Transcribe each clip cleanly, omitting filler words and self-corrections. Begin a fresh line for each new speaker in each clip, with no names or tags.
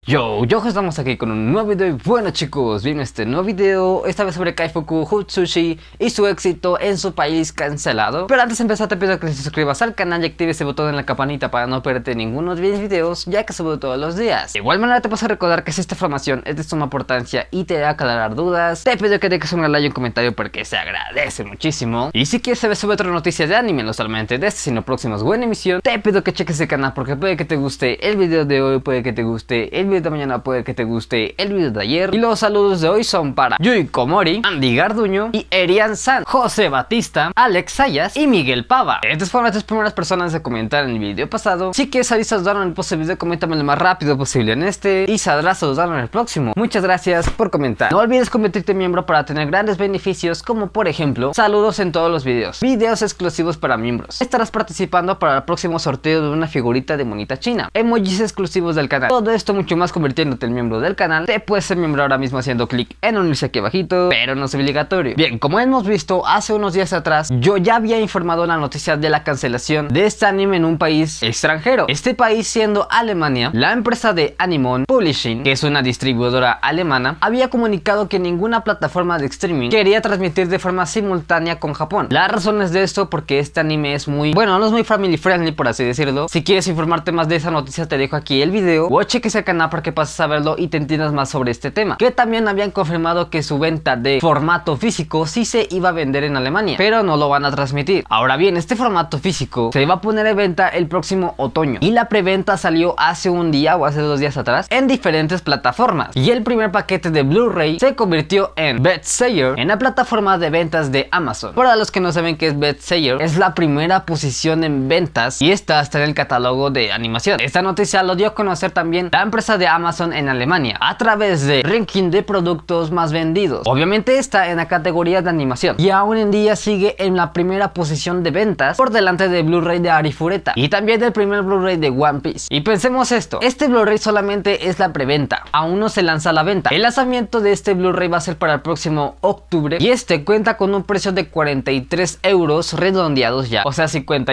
Yo, estamos aquí con un nuevo video y bueno chicos, viene este nuevo video, esta vez sobre Kaifuku Hutsushi y su éxito en su país cancelado. Pero antes de empezar te pido que te suscribas al canal y actives ese botón en la campanita para no perderte ninguno de mis videos, ya que subo todos los días. De igual manera te paso a recordar que si esta información es de suma importancia y te va a aclarar dudas, te pido que dejes un like y un comentario porque se agradece muchísimo. Y si quieres saber sobre otras noticias de anime, no solamente de este sino próximos buena emisión, te pido que cheques el canal porque puede que te guste el video de hoy, puede que te guste el video de mañana, puede que te guste el video de ayer. Y los saludos de hoy son para Yui Komori, Andy Garduño y Erian San, José Batista, Alex Sayas y Miguel Pava. Estas fueron las tres primeras personas de comentar en el video pasado. Si quieres saludarnos en el próximo video, coméntame lo más rápido posible en este y saldrás saludarnos en el próximo. Muchas gracias por comentar. No olvides convertirte en miembro para tener grandes beneficios, como por ejemplo saludos en todos los videos exclusivos para miembros. Estarás participando para el próximo sorteo de una figurita de monita china, emojis exclusivos del canal. Todo esto mucho más convirtiéndote en miembro del canal. Te puedes ser miembro ahora mismo haciendo clic en unirse aquí abajito, pero no es obligatorio. Bien, como hemos visto hace unos días atrás, yo ya había informado la noticia de la cancelación de este anime en un país extranjero. Este país siendo Alemania. La empresa de Animon Publishing, que es una distribuidora alemana, había comunicado que ninguna plataforma de streaming quería transmitir de forma simultánea con Japón. La razón es de esto porque este anime es muy, bueno, no es muy family friendly, por así decirlo. Si quieres informarte más de esa noticia, te dejo aquí el video o cheques el canal para que pases a verlo y te entiendas más sobre este tema. Que también habían confirmado que su venta de formato físico sí se iba a vender en Alemania, pero no lo van a transmitir. Ahora bien, este formato físico se va a poner en venta el próximo otoño y la preventa salió hace un día o hace 2 días atrás en diferentes plataformas. Y el primer paquete de Blu-ray se convirtió en Bestseller en la plataforma de ventas de Amazon. Para los que no saben qué es Bestseller, es la primera posición en ventas y esta está en el catálogo de animación. Esta noticia lo dio a conocer también la empresa de Amazon en Alemania a través de ranking de productos más vendidos. Obviamente está en la categoría de animación y aún en día sigue en la primera posición de ventas por delante de Blu-ray de Arifureta y también del primer Blu-ray de One Piece. Y pensemos esto, este Blu-ray solamente es la preventa, aún no se lanza a la venta. El lanzamiento de este Blu-ray va a ser para el próximo octubre y este cuenta con un precio de 43 euros redondeados ya, o sea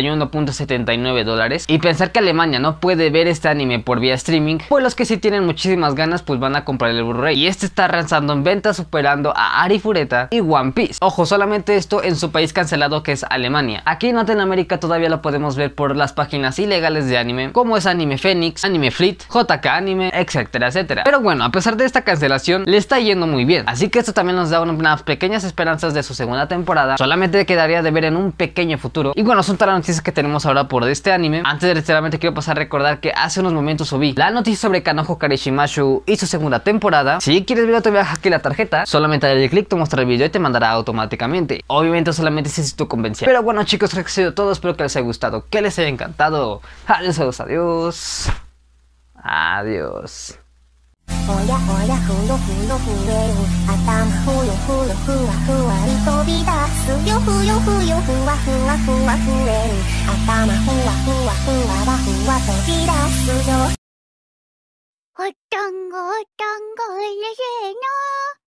51.79 dólares. Y pensar que Alemania no puede ver este anime por vía streaming, pues los que sí tienen muchísimas ganas pues van a comprar el Blu-ray y este está lanzando en ventas superando a Arifureta y One Piece. Ojo, solamente esto en su país cancelado que es Alemania. Aquí en Latinoamérica todavía lo podemos ver por las páginas ilegales de anime como es Anime Phoenix, Anime Fleet, JK Anime, etcétera, etcétera. Pero bueno, a pesar de esta cancelación le está yendo muy bien, así que esto también nos da unas pequeñas esperanzas de su segunda temporada. Solamente quedaría de ver en un pequeño futuro. Y bueno, son todas las noticias que tenemos ahora por este anime. Antes de retirarme quiero pasar a recordar que hace unos momentos subí la noticia sobre Kanojo Karishimashu y su segunda temporada. Si quieres verlo te voy a dejar aquí la tarjeta, solamente dale clic, te muestra el video y te mandará automáticamente. Obviamente solamente si tú convencido. Pero bueno chicos, creo que ha sido todo, espero que les haya gustado, que les haya encantado. Adiós, adiós. Adiós.
おやおやふろふろふれる頭ふよふよふわふわり飛び出すよふよふよふわふわふわふれる頭ふわふわふわわふわ飛び出すよおっとんごおっとんごうれしいな